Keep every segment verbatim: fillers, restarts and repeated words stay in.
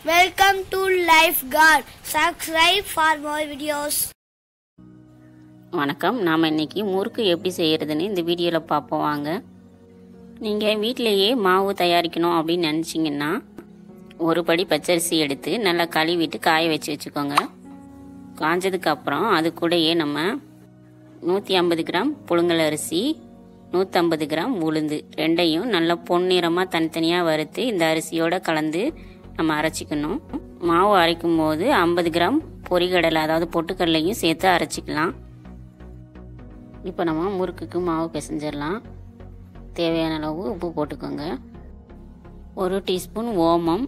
Welcome to Lifeguard. Subscribe for more videos. வணக்கம். நாம் இன்னைக்கு முறுக்கு எப்படி செய்யறதுன்னு இந்த வீடியோவில் பார்ப்போம் வாங்க. நீங்கள் வீட்டிலேயே மாவு தயாரிக்கணும் அப்படின்னு நினச்சிங்கன்னா ஒரு படி பச்சரிசி எடுத்து நல்லா கழுவிட்டு காய வச்சு வச்சுக்கோங்க. காஞ்சதுக்கு அப்புறம் அது கூடயே நம்ம நூற்றி ஐம்பது கிராம் புழுங்கல் அரிசி, நூற்றம்பது கிராம் உளுந்து ரெண்டையும் நல்லா பொன்னிறமாக தனித்தனியாக வறுத்து இந்த அரிசியோட கலந்து நம்ம அரைச்சிக்கணும். மாவு அரைக்கும் போது ஐம்பது கிராம் பொரிகடலை அதாவது பொட்டுக்கடலையும் சேர்த்து அரைச்சிக்கலாம். இப்போ நம்ம முறுக்குக்கு மாவு பிசைஞ்சிடலாம். தேவையான அளவு உப்பு போட்டுக்கோங்க. ஒரு டீஸ்பூன் ஓமம்,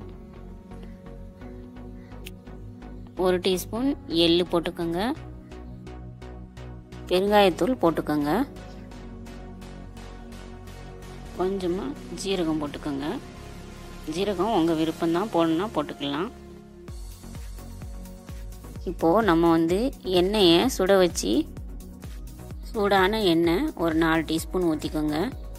ஒரு டீஸ்பூன் எள்ளு போட்டுக்கோங்க. பெருங்காயத்தூள் போட்டுக்கோங்க. கொஞ்சமாக ஜீரகம் போட்டுக்கோங்க. ஜீரகம் உங்கள் விருப்பம்தான், போடணுன்னா போட்டுக்கலாம். இப்போது நம்ம வந்து எண்ணெயை சுட வச்சு சூடான எண்ணெய் ஒரு நாலு டீஸ்பூன் ஊற்றிக்கோங்க.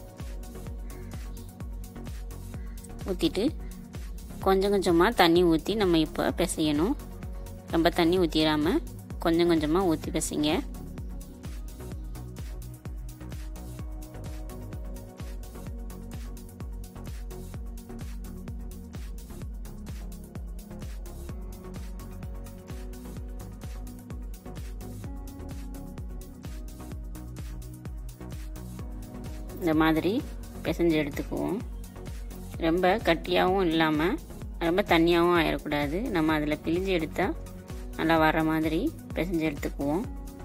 ஊற்றிட்டு கொஞ்சம் கொஞ்சமாக தண்ணி ஊற்றி நம்ம இப்போ பிசையணும். ரொம்ப தண்ணி ஊற்றிடாமல் கொஞ்சம் கொஞ்சமாக ஊற்றி பிசைங்க. இந்த மாதிரி பிசைஞ்சு எடுத்துக்குவோம். ரொம்ப கட்டியாகவும் இல்லாமல் ரொம்ப தண்ணியாகவும் ஆயிடக்கூடாது. நம்ம அதில் பிழிஞ்சு எடுத்தால் நல்லா வர மாதிரி பிசைஞ்சு எடுத்துக்குவோம்.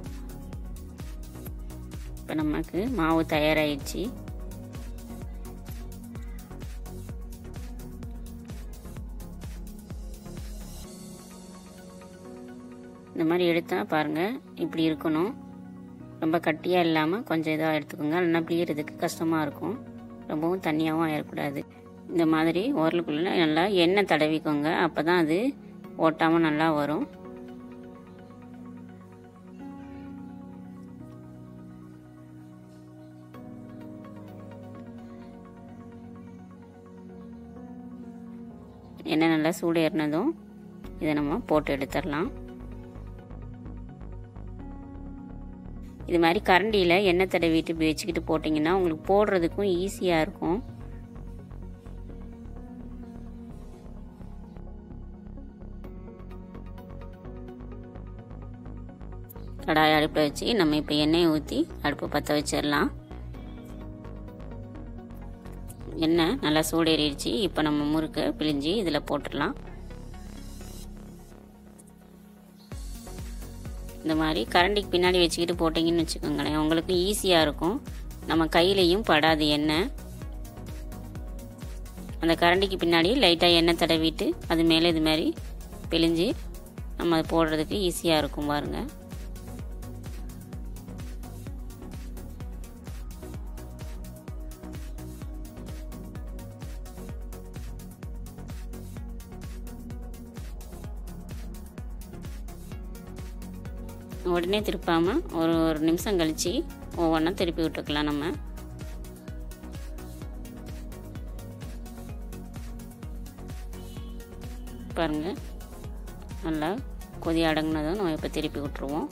இப்போ நமக்கு மாவு தயாராகிடுச்சு. இந்த மாதிரி எடுத்தால் பாருங்கள் இப்படி இருக்கணும். ரொம்ப கட்டியாக இல்லாமல் கொஞ்சம் இதாக எடுத்துக்கோங்க. இல்லைன்னா பிழியறதுக்கு கஷ்டமாக இருக்கும். ரொம்பவும் தண்ணியாகவும் ஆயிடக்கூடாது. இந்த மாதிரி உரலுக்குள்ளே நல்லா எண்ணெய் தடவிக்கோங்க. அப்போ தான் அது ஓட்டாமல் நல்லா வரும். எண்ணெய் நல்லா சூடு ஏறினதும் இதை நம்ம போட்டு எடுத்துடலாம். இது மாதிரி கரண்டியில் எண்ணெய் தடவிட்டு இப்படி வச்சுக்கிட்டு போட்டிங்கன்னா உங்களுக்கு போடுறதுக்கும் ஈஸியாக இருக்கும். கடாய் அடுப்பில் வச்சு நம்ம இப்போ எண்ணெயை ஊற்றி அடுப்பை பற்ற வச்சிடலாம். எண்ணெய் நல்லா சூடேறிடுச்சு. இப்போ நம்ம முறுக்கை பிழிஞ்சு இதில் போட்டுடலாம். இந்த மாதிரி கரண்டிக்கு பின்னாடி வச்சுக்கிட்டு போட்டிங்கன்னு வச்சுக்கோங்களேன், உங்களுக்கு ஈஸியாக இருக்கும். நம்ம கையிலையும் படாது எண்ணெய். அந்த கரண்டிக்கு பின்னாடி லைட்டாக எண்ணெய் தடவிட்டு அது மேலே இது மாதிரி பிழிஞ்சு நம்ம அது போடுறதுக்கு ஈஸியாக இருக்கும் பாருங்கள். உடனே திருப்பாமல் ஒரு ஒரு நிமிஷம் கழித்து ஒவ்வொன்றா திருப்பி விட்டுக்கலாம். நம்ம பாருங்கள் நல்லா கொதி அடங்கினதும் நம்ம இப்போ திருப்பி விட்டுருவோம்.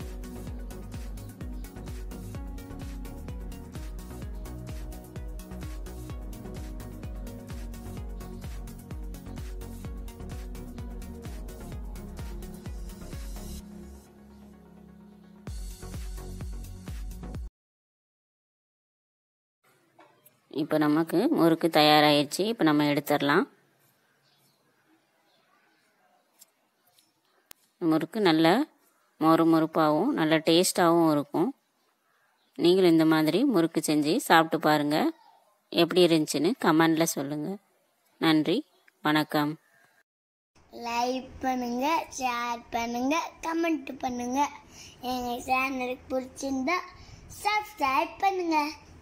இப்போ நமக்கு முறுக்கு தயாராகிடுச்சு. இப்போ நம்ம எடுத்துடலாம். முறுக்கு நல்ல மொறு மொறுப்பாகவும் நல்ல டேஸ்ட்டாகவும் இருக்கும். நீங்களும் இந்த மாதிரி முறுக்கு செஞ்சு சாப்பிட்டு பாருங்கள். எப்படி இருந்துச்சுன்னு கமெண்டில் சொல்லுங்கள். நன்றி, வணக்கம். லைக் பண்ணுங்க, ஷேர் பண்ணுங்க, கமெண்ட் பண்ணுங்க. எங்கள் சேனலுக்கு பிடிச்சிருந்தா சப்ஸ்கிரைப் பண்ணுங்க.